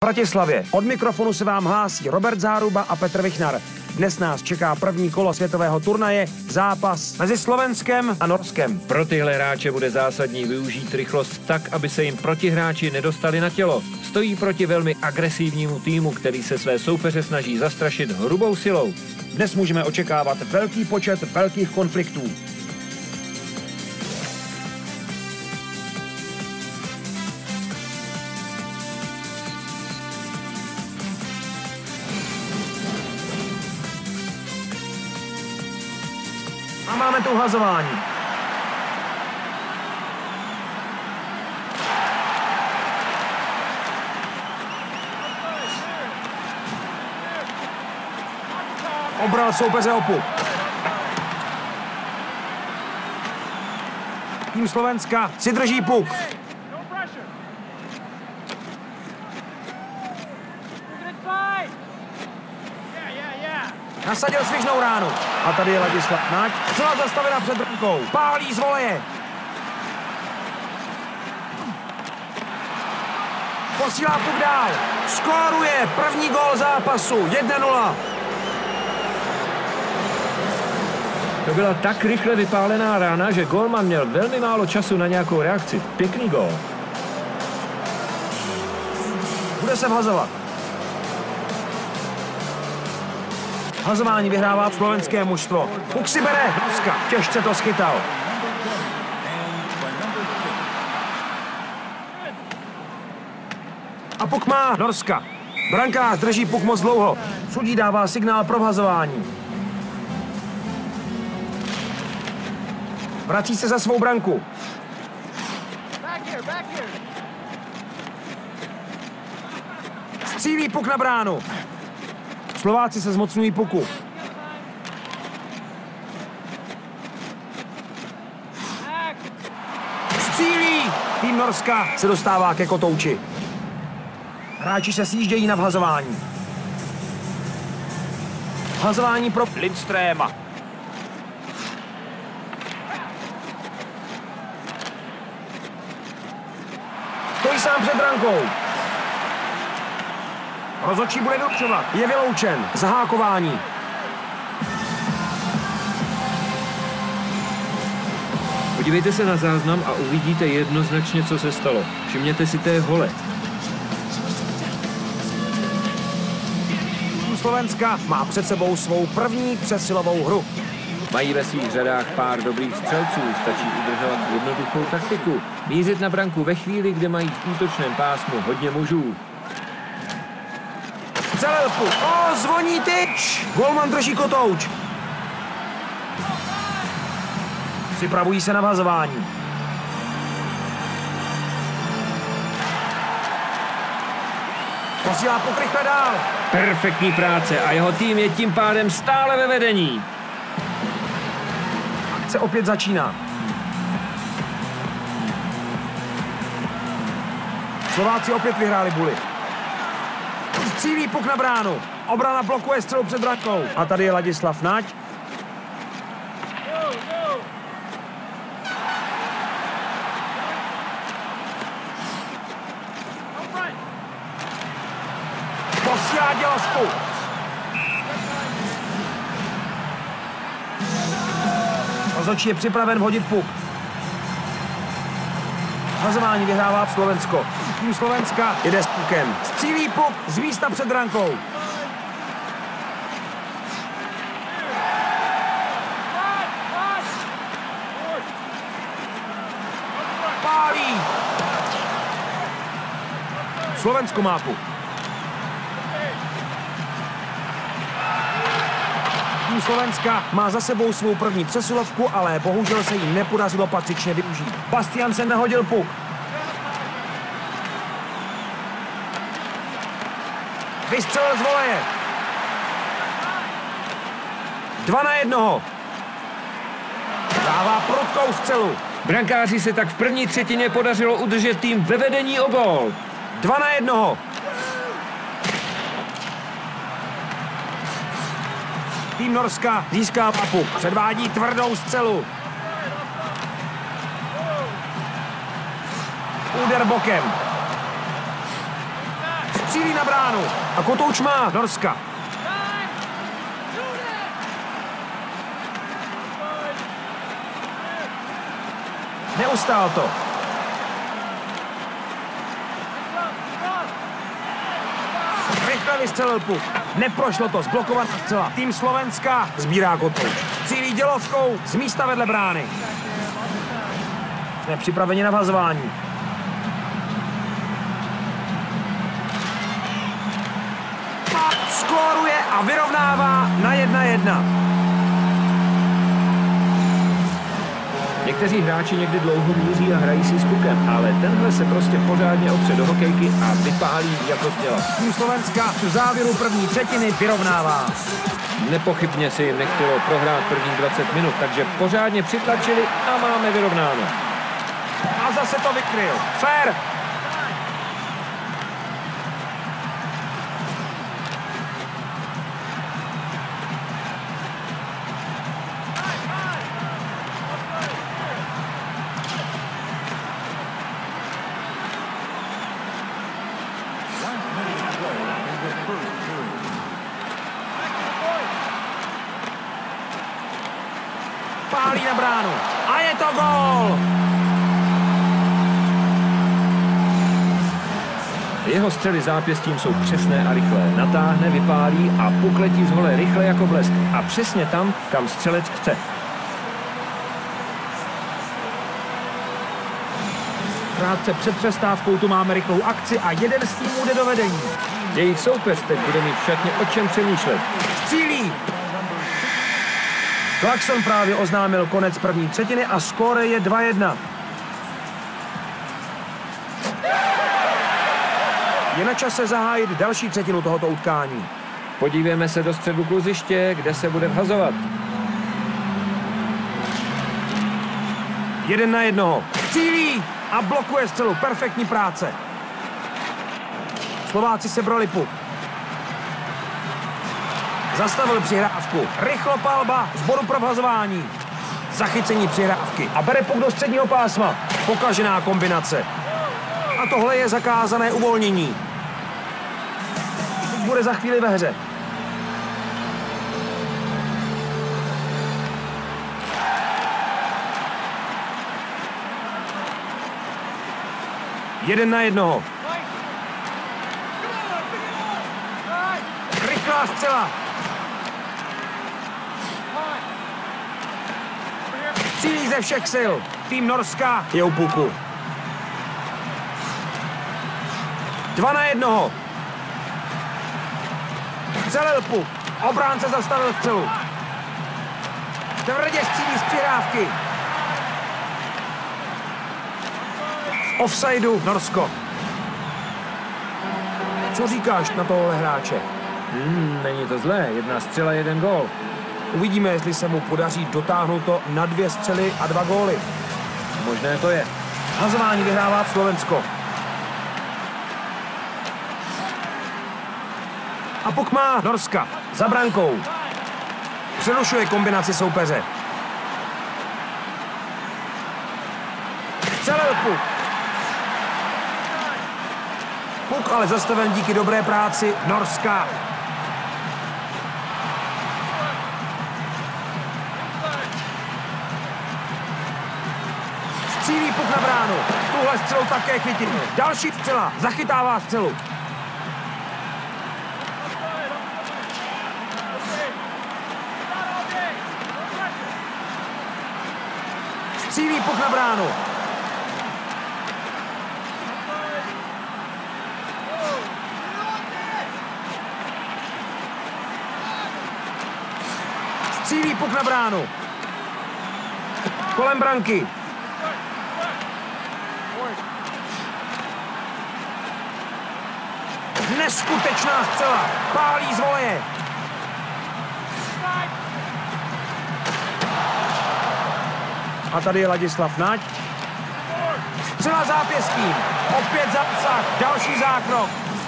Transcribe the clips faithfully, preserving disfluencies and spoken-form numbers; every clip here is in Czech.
Bratislavě. Od mikrofonu se vám hlásí Robert Záruba a Petr Vichnar. Dnes nás čeká první kolo světového turnaje, zápas mezi Slovenskem a Norskem. Pro tyhle hráče bude zásadní využít rychlost tak, aby se jim protihráči nedostali na tělo. Stojí proti velmi agresivnímu týmu, který se své soupeře snaží zastrašit hrubou silou. Dnes můžeme očekávat velký počet velkých konfliktů. A máme tu hazování. Obral soupeře o puk. Tým Slovenska si drží puk. Nasadil svižnou ránu. A tady je Ladislav Nať. Celá zastavena před brankou. Pálí z voleje. Posílá puk dál. Skóruje první gól zápasu. jedna nula. To byla tak rychle vypálená rána, že gólman měl velmi málo času na nějakou reakci. Pěkný gól. Bude se vhazovat. Hazování vyhrává slovenské mužstvo. Puk si bere. Ruska. Těžce to schytal. A puk má Norska. Brankář drží puk moc dlouho. Sudí dává signál pro vhazování. Vrací se za svou branku. Střílí puk na bránu. Slováci se zmocňují puku. Střílí! Tým Norska se dostává ke kotouči. Hráči se sjíždějí na vhazování. Vhazování pro Lindströma. Stojí sám před brankou. Rozhodčí bude vylučovat. Je vyloučen. Zahákování. Podívejte se na záznam a uvidíte jednoznačně, co se stalo. Všimněte si té hole. Slovenska má před sebou svou první přesilovou hru. Mají ve svých řadách pár dobrých střelců, stačí udržovat jednoduchou taktiku. Mířit na branku ve chvíli, kde mají v útočném pásmu hodně mužů. Střelil puk. O, zvoní tyč. Golman drží kotouč. Připravují se na vhazování. Posílá puk rychle dál. Perfektní práce a jeho tým je tím pádem stále ve vedení. Se opět začíná. Slováci opět vyhráli buly. Střílí puk na bránu. Obrana blokuje střelu před brankou. A tady je Ladislav Nať. Posílá dělostku. Rozhodčí je připraven hodit puk. Hazování vyhrává Slovensko. Tým Slovenska jede s pukem. Střílí puk z místa před brankou. Pálí. Slovensko má puk. Tým Slovenska má za sebou svou první přesilovku, ale bohužel se jí nepodařilo patřičně využít. Bastian se nahodil puk. Vystřelil z voleje. Dva na jednoho. Dává prudkou střelu. Brankáři se tak v první třetině podařilo udržet tým ve vedení o gól. Dva na jednoho. Tým Norska získá puk. Předvádí tvrdou střelu. Úder bokem. Cílí na bránu. A kotouč má Norska. Neustál to. Rychle vystřelil puk. Neprošlo to, zblokovat zcela. Tým Slovenska sbírá kotouč. Cílí dělovkou z místa vedle brány. Jsme připraveni na vhazování. Skóruje a vyrovnává na jedna jedna. Někteří hráči někdy dlouho míří a hrají si s pukem, ale tenhle se prostě pořádně opře do hokejky a vypálí jako těla. Tým Slovenska v závěru první třetiny vyrovnává. Nepochybně si jim nechtělo prohrát první dvacet minut, takže pořádně přitlačili a máme vyrovnáno. A zase to vykryl. Fair. Pálí na bránu. A je to gól! Jeho střely zápěstím jsou přesné a rychlé. Natáhne, vypálí a puk letí z hole rychle jako blesk. A přesně tam, kam střelec chce. Krátce před přestávkou tu máme rychlou akci a jeden z týmů jde do vedení. Jejich soupeř teď bude mít v šatně o čem přemýšlet. Střílí! Clarkson právě oznámil konec první třetiny a skóre je dva jedna. Je na čase zahájit další třetinu tohoto utkání. Podívejme se do středu kluziště, kde se bude vhazovat. Jeden na jednoho. Střílí a blokuje střelu. Perfektní práce. Slováci sebrali puk. Zastavil přihrávku. Rychlo palba z bodu pro vhazování. Zachycení přihrávky. A bere puk do středního pásma. Pokažená kombinace. A tohle je zakázané uvolnění. Teď bude za chvíli ve hře. Jeden na jednoho. Rychlá střela. Cílí ze všech sil. Tým Norska je u puku. Dva na jednoho. Střelil puk. Obránce zastavil střelu. Tvrdě střílí z přihrávky. V offsideu Norsko. Co říkáš na tohle hráče? Hmm, není to zlé. Jedna střela, jeden gól. Uvidíme, jestli se mu podaří dotáhnout to na dvě střely a dva góly. Možné to je. Hazování vyhrává Slovensko. A puk má Norska za brankou. Přerušuje kombinaci soupeře. Střelil puk. Puk ale zastaven díky dobré práci Norska. Střílí puk na bránu. Tuhle střelu také chytil. Další střela. Zachytává střelu. Střílí puk na bránu. Střílí puk na bránu. Kolem branky. Neskutečná střela. Pálí z voleje. A tady je Ladislav Nať. Střela zápěstím. Opět zásah. Další zákrok.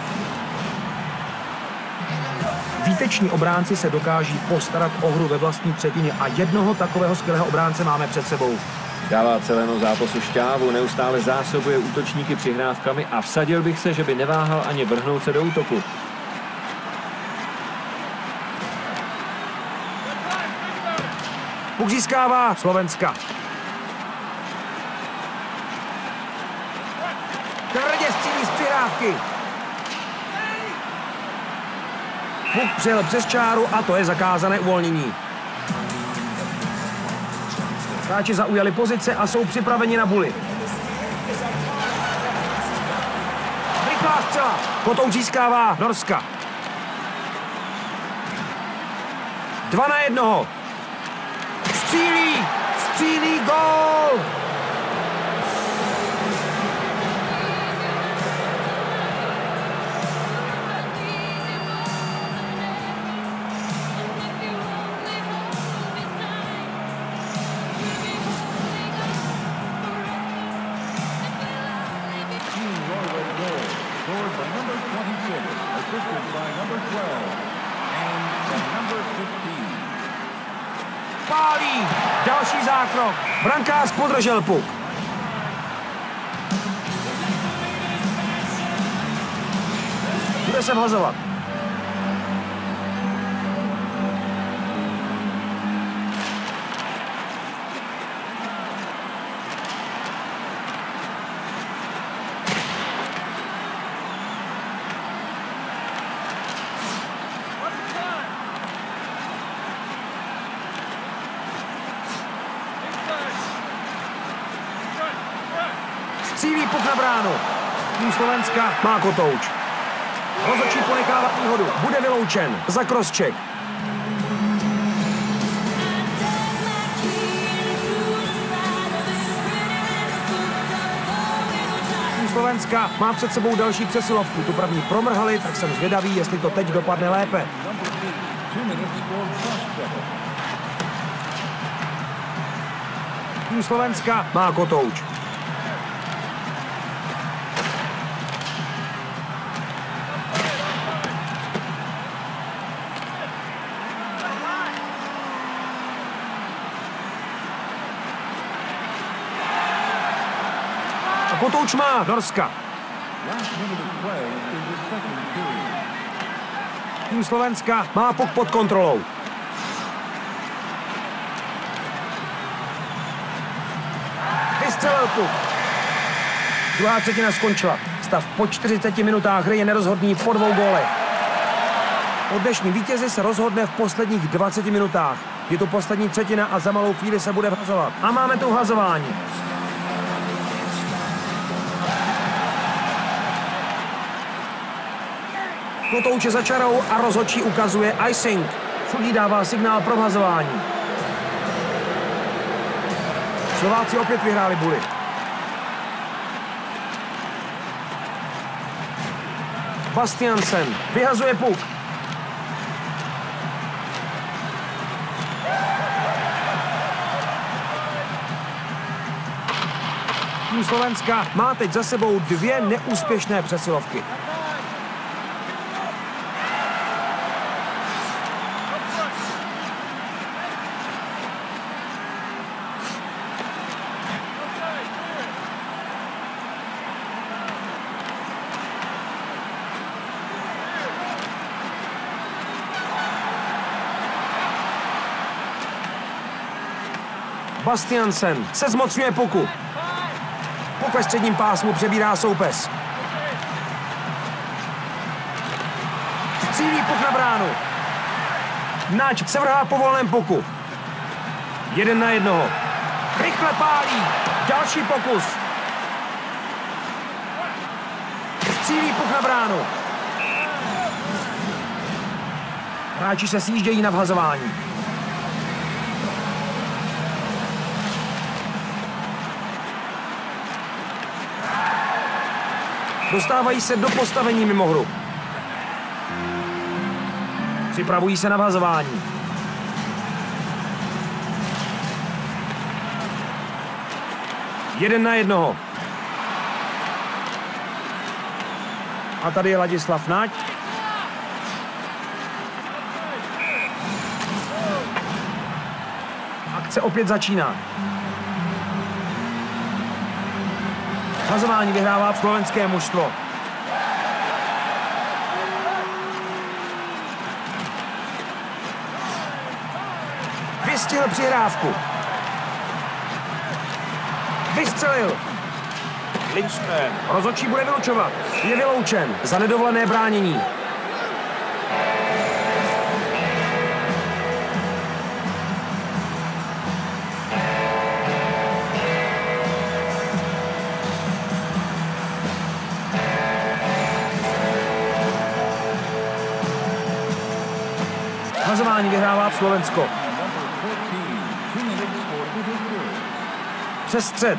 Výteční obránci se dokáží postarat o hru ve vlastní třetině a jednoho takového skvělého obránce máme před sebou. Dává celému zápasu šťávu, neustále zásobuje útočníky přihrávkami a vsadil bych se, že by neváhal ani vrhnout se do útoku. Puk získává Slovenska. Tvrdě střílí z přihrávky. Puk přijel přes čáru a to je zakázané uvolnění. Hráči zaujali pozice a jsou připraveni na buly. Rychlá střela. Kotouč získává Norska. Dva na jednoho. Střílí! Střílí gól! Pálí! Další zákrok. Brankář podržel puk. Bude se vhazovat. Střílí puk na bránu. Tým Slovenska má Kotouč. Rozhodčí ponechává výhodu. Bude vyloučen za crosscheck. Tým Slovenska má před sebou další přesilovku. Tu první promrhali, tak jsem zvědavý, jestli to teď dopadne lépe. Tým Slovenska má Kotouč. Kotouč má Norska. Tým Slovenska má puk pod kontrolou. Vystřelil puk. Druhá třetina skončila. Stav po čtyřiceti minutách hry je nerozhodný po dvou gólech. O dnešním vítězi se rozhodne v posledních dvaceti minutách. Je to poslední třetina a za malou chvíli se bude vhazovat. A máme tu vhazování. Kotouč je za čarou a rozhodčí ukazuje icing. Sudí dává signál pro vhazování. Slováci opět vyhráli buly. Bastiansen vyhazuje puk. Tým Slovenska má teď za sebou dvě neúspěšné přesilovky. Bastiansen se zmocňuje puku. Puk ve středním pásmu přebírá soupeř. Střílí puk na bránu. Nač se vrhá po volném puku. Jeden na jednoho. Rychle pálí. Další pokus. Střílí puk na bránu. Hráči se sjíždějí na vhazování. Dostávají se do postavení mimo hru. Připravují se na vhazování. Jeden na jednoho. A tady je Ladislav Naď. Akce opět začíná. Hazování vyhrává slovenské mužstvo. Vystihl přihrávku. Vystřelil. Lindström. Rozhodčí bude vylučovat. Je vyloučen za nedovolené bránění. Hazování vyhrává Slovensko. Přes střed.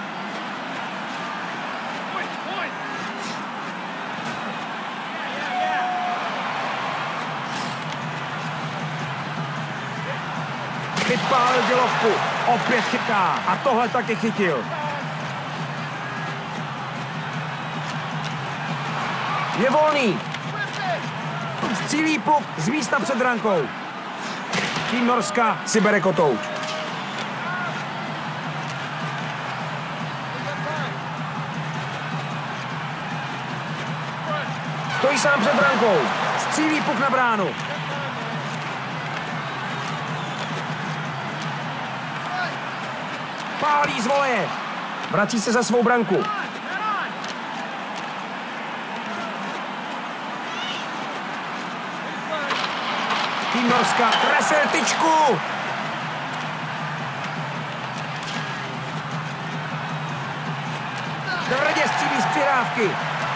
Vypálil dělovku. Opět chytá. A tohle taky chytil. Je volný. Střílí puk z místa před brankou. Tým Norska si bere kotouč. Stojí sám před brankou. Střílí puk na bránu. Pálí z voleje. Vrací se za svou branku. Tým Norska trefil tyčku. Tvrdě střílí z přihrávky.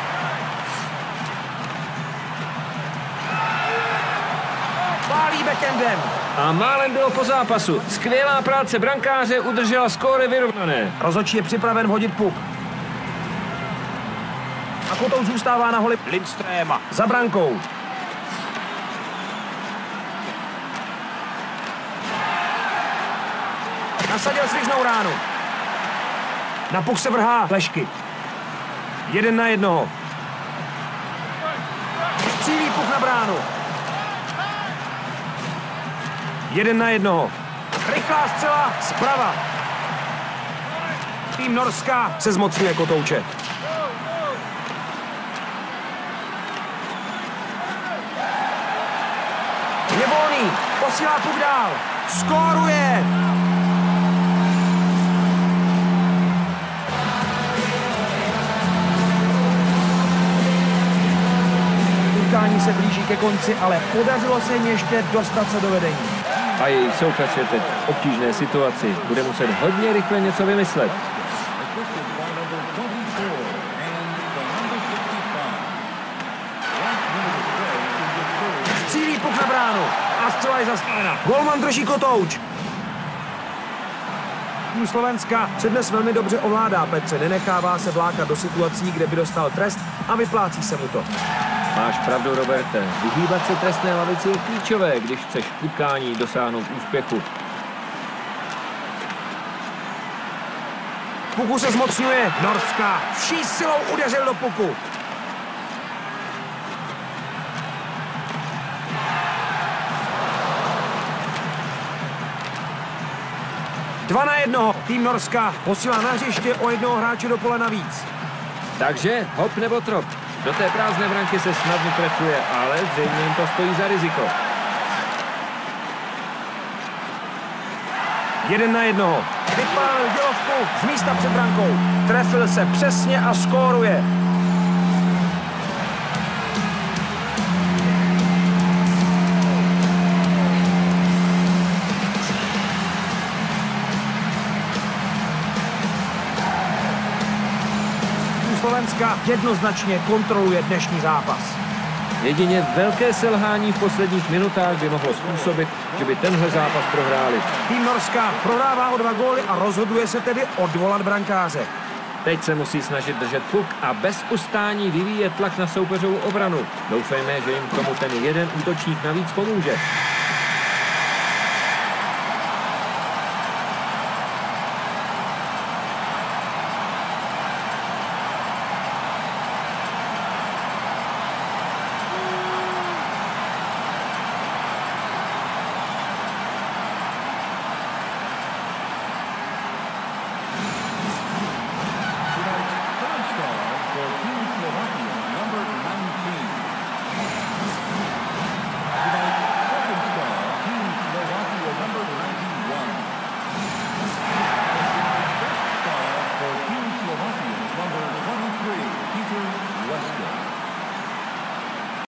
Pálí backendem. A málem bylo po zápasu. Skvělá práce brankáře udržela skóre vyrovnané. Rozhodčí je připraven hodit puk. A kotouč zůstává na holi Lindströma. Za brankou. Nasadil svižnou ránu. Na puk se vrhá Lešky. Jeden na jednoho. Střílí puk na bránu. Jeden na jednoho. Rychlá střela zprava. Tým Norska se zmocňuje kotouče. Je volný. Posílá puk dál. Skóruje. Utkání se blíží ke konci, ale podařilo se jim ještě dostat se do vedení. A její soupeř je teď v obtížné situaci. Bude muset hodně rychle něco vymyslet. Střílí puk na bránu a střela je zastavena. Golman drží kotouč. Tým Slovenska se dnes velmi dobře ovládá, Petře. Nenechává se vlákat do situací, kde by dostal trest a vyplácí se mu to. Máš pravdu, Roberte. Vyhýbat se trestné lavici je klíčové, když chceš v utkání dosáhnout úspěchu. Puku se zmocňuje Norska. Vší silou udeřil do puku. Dva na jednoho. Tým Norska posílá na hřiště o jednoho hráče do pole navíc. Takže hop nebo trop. Do té prázdné branky se snadno trefuje, ale zřejmě jim to stojí za riziko. Jeden na jednoho. Vypálil dělovku z místa před brankou. Trefil se přesně a skóruje. Slovenska jednoznačně kontroluje dnešní zápas. Jedině velké selhání v posledních minutách by mohlo způsobit, že by tenhle zápas prohráli. Tým Norska prohrává o dva góly a rozhoduje se tedy odvolat brankáře. Teď se musí snažit držet puk a bez ustání vyvíjet tlak na soupeřovou obranu. Doufejme, že jim k tomu ten jeden útočník navíc pomůže.